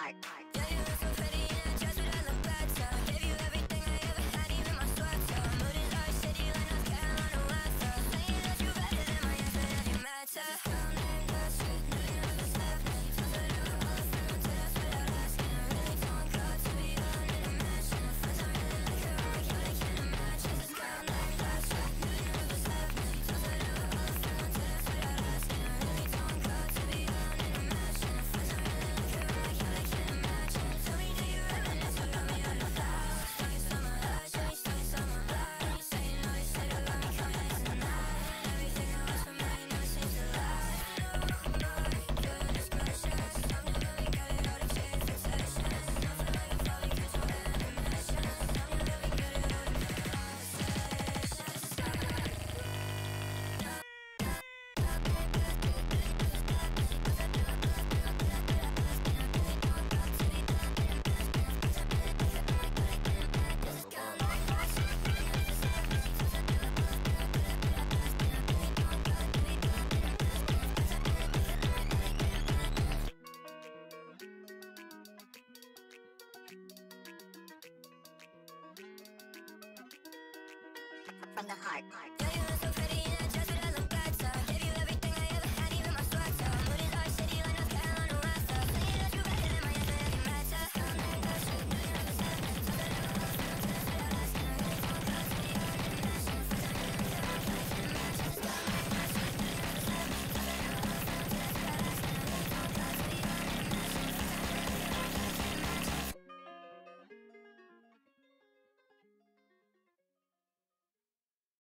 heart. Yeah, you look so pretty in that dress with that look better. Gave you everything I ever had, even my sweater. Mood is our city like North Carolina weather. Saying that you better than my ex, but that didn't matter. This girl named Astrid, no, you never slept me. Sounds like they were all friends till that's without asking. I really don't got to be alone in a mansion. Friends don't really like her, I'm like, yo, they can't imagine. This girl named Astrid, no, you never slept me. Sounds like they were all friends till that's without asking. I really don't got to be alone in a mansion. Friends don't really like her, I'm like, yo, they can't imagine. Tell me, do you reminisce what got me on the floor? Show you some of her, show you some of her. You say you know, you say you love me, come here tonight. Everything I was from mine never seems to lie. Oh my goodness gracious, I'm never really good at all the chase obsession. Nothing like a fully controlled animation. I'm never really good at all the From the heart.